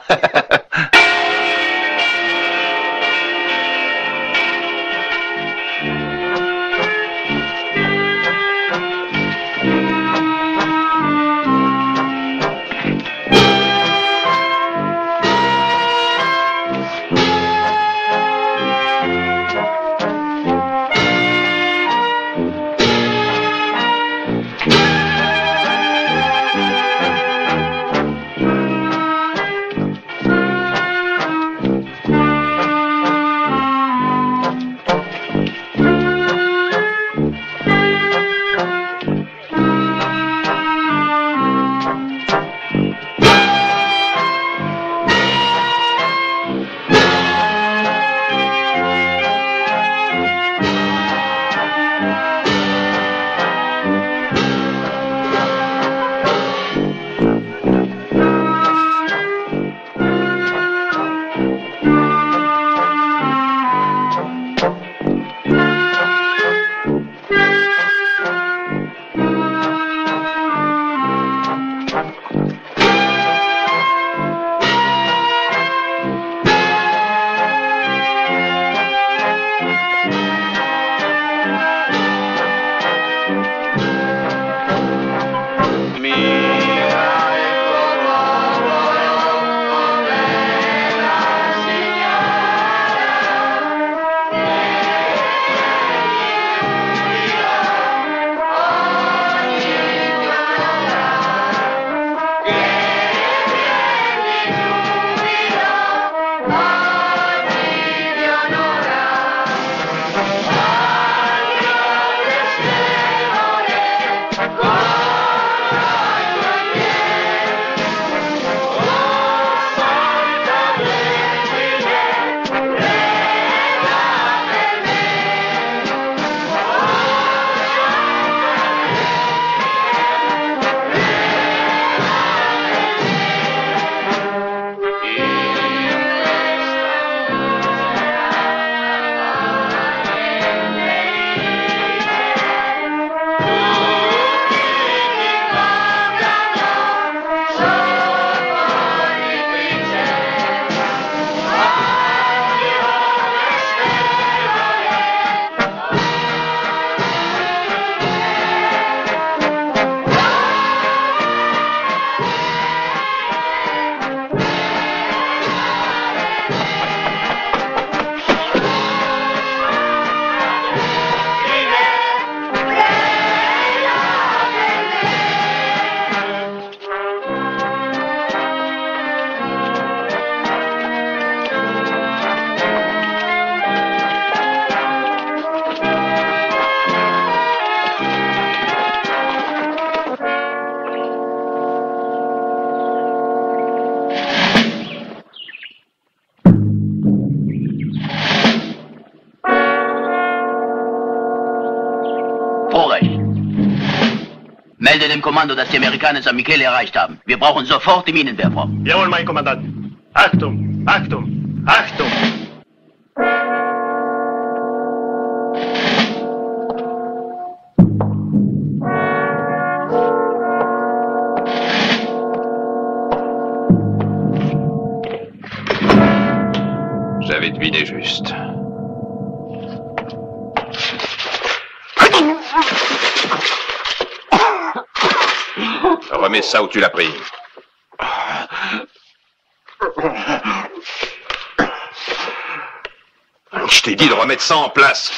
im Kommando, dass die Amerikaner San Michele erreicht haben. Wir brauchen sofort die Minenwerfer. Jawohl, mein Kommandant. Achtung, Achtung, Achtung! J'avais deviné juste. Remets ça où tu l'as pris. Je t'ai dit de remettre ça en place.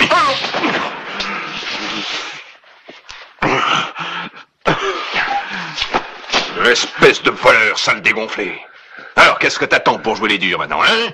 Espèce de voleur, sale dégonflé. Alors, qu'est-ce que t'attends pour jouer les durs maintenant, hein?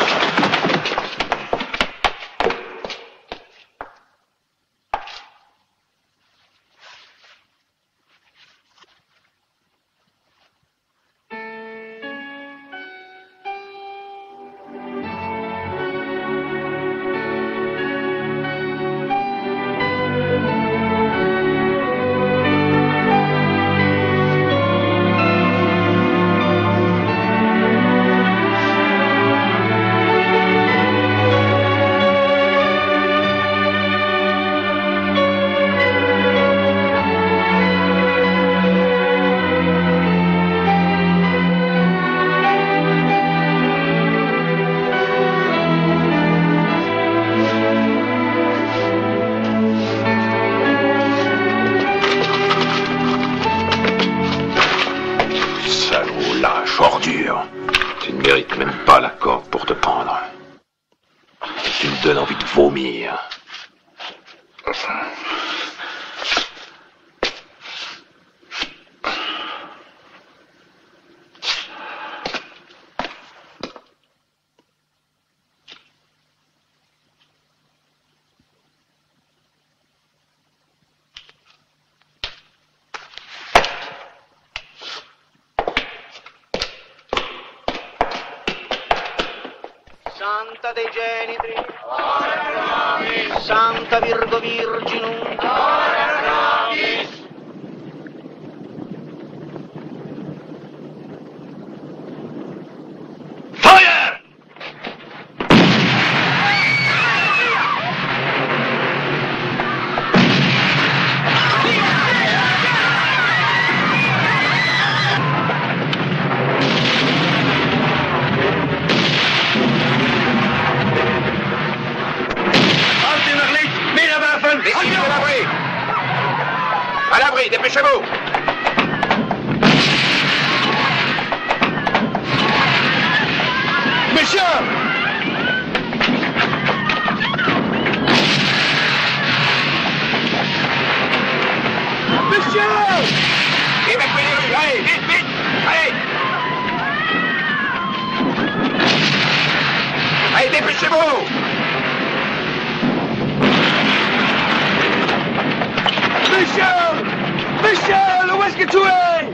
Tu ne mérites même pas la corde pour te pendre. Tu me donnes envie de vomir. Santa dei Genitri, Santa Virgo Virginum, Feuer! Dessinez à l'abri! À l'abri, dépêchez-vous! Monsieur! Monsieur! Évacuez les rues, allez, vite, vite! Allez! Allez, dépêchez-vous! Michel! Michel, où est-ce que tu es?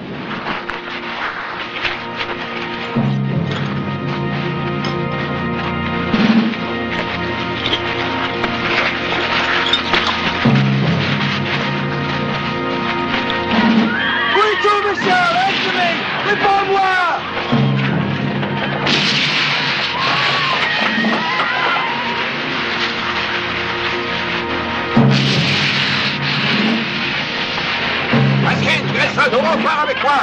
Où es-tu, Michel? Aide-moi! Réponds-moi! Haskins, Grayson, au revoir avec toi!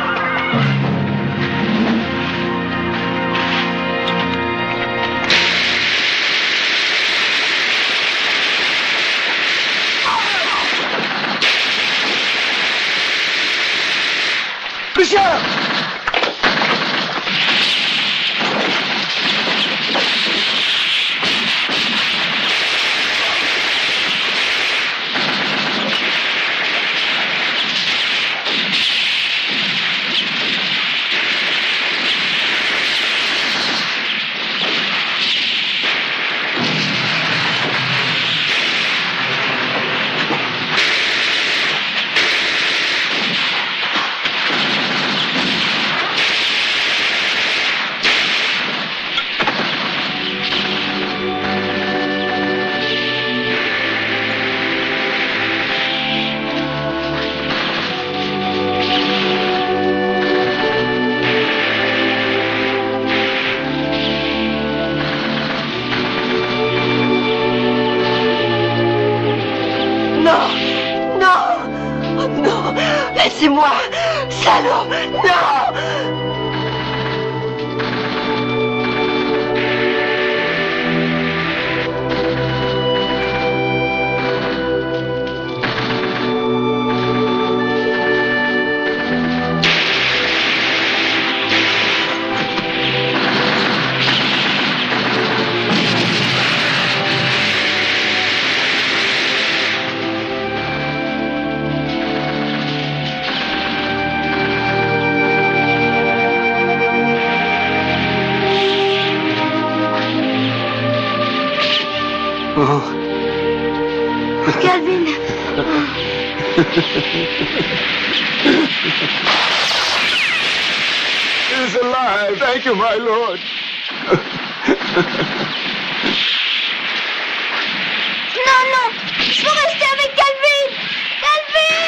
Michel! Salaud! Non! Calvin. He's alive. Thank you, my lord. Non, non, je veux rester avec Calvin. Calvin!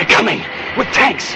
coming with tanks.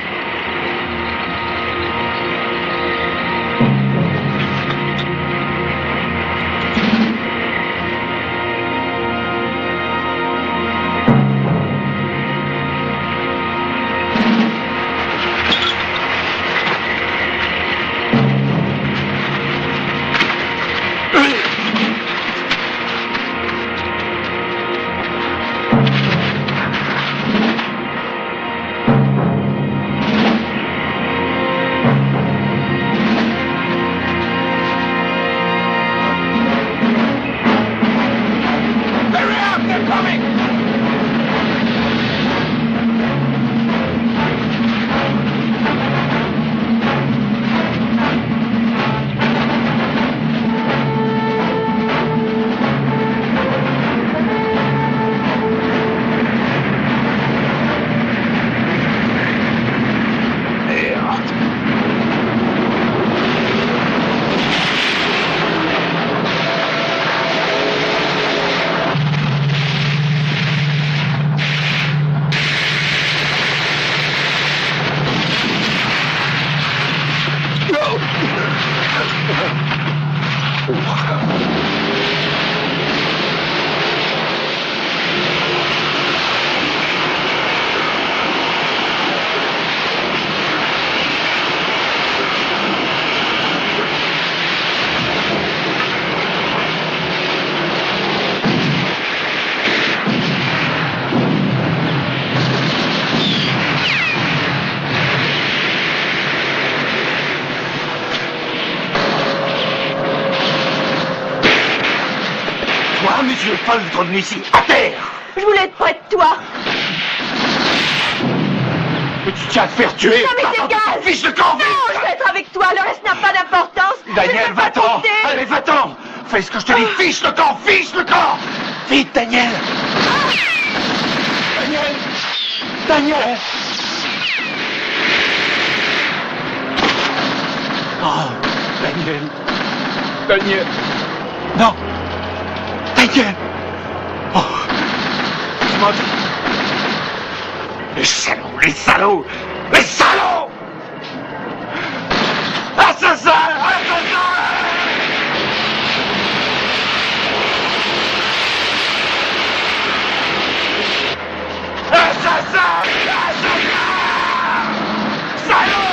Monsieur Foldre, ici, à terre! Je voulais être près de toi! Mais tu tiens à te faire tuer! Ça m'est égal! Fiche le camp! Non, je vais être avec toi, le reste n'a pas d'importance! Daniel, va-t'en! Allez, va-t'en! Fais ce que je te dis! Fiche le camp! Fiche le camp! Vite, Daniel! Daniel! Daniel! Oh, Daniel! Daniel! Non! Daniel! Oh! Tu m'as dit... Les salauds! Les salauds! Les salauds! Assassin! Assassin! Assassin! Assassin! Salauds!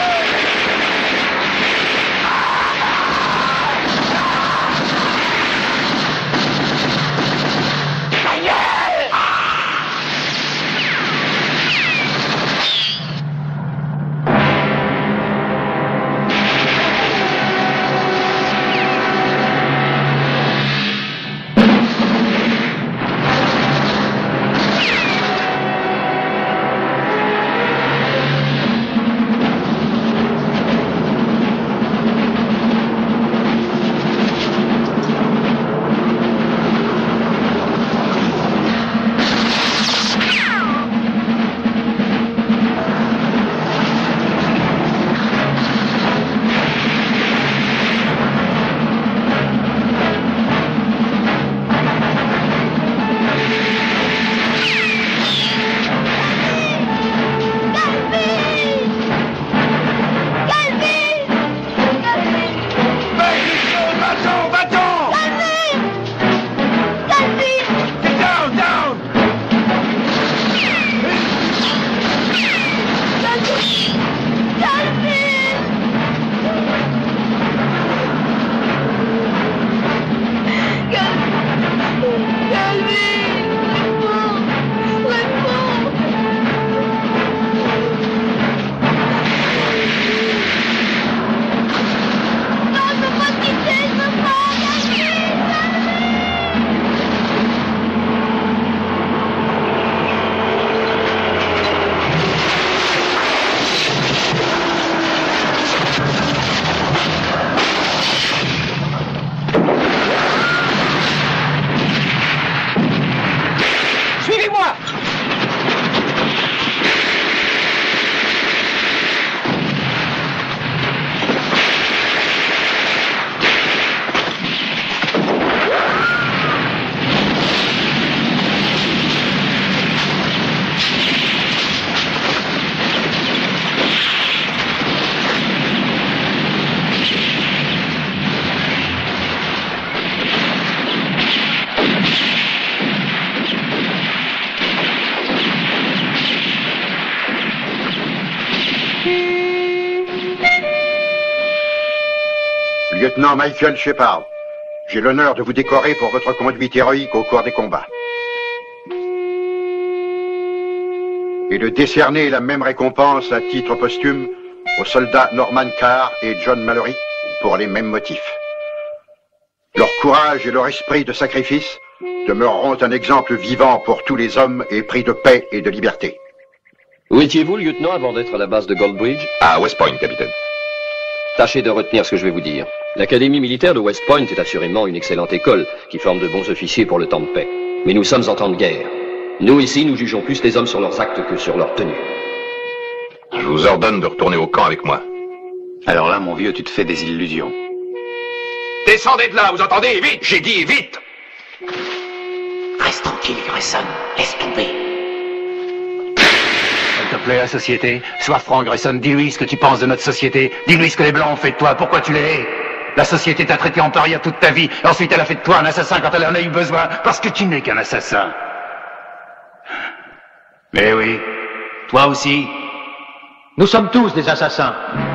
Lieutenant Michael Shepard. J'ai l'honneur de vous décorer pour votre conduite héroïque au cours des combats. Et de décerner la même récompense à titre posthume aux soldats Norman Carr et John Mallory pour les mêmes motifs. Leur courage et leur esprit de sacrifice demeureront un exemple vivant pour tous les hommes épris de paix et de liberté. Où étiez-vous, lieutenant, avant d'être à la base de Goldbridge? À West Point, capitaine. Tâchez de retenir ce que je vais vous dire. L'Académie militaire de West Point est assurément une excellente école qui forme de bons officiers pour le temps de paix. Mais nous sommes en temps de guerre. Nous, ici, nous jugeons plus les hommes sur leurs actes que sur leur tenue. Je vous ordonne de retourner au camp avec moi. Alors là, mon vieux, tu te fais des illusions. Descendez de là, vous entendez? Vite, j'ai dit, vite! Reste tranquille, Grayson. Laisse tomber. S'il te plaît, la société. Sois franc, Grayson. Dis-lui ce que tu penses de notre société. Dis-lui ce que les Blancs ont fait de toi. Pourquoi tu les hais? La société t'a traité en paria toute ta vie. Ensuite, elle a fait de toi un assassin quand elle en a eu besoin. Parce que tu n'es qu'un assassin. Mais oui. Toi aussi. Nous sommes tous des assassins.